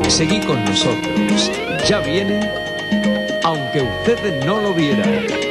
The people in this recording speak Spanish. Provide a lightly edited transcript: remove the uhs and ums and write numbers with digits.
Seguí con nosotros. Ya viene, aunque usted no lo viera.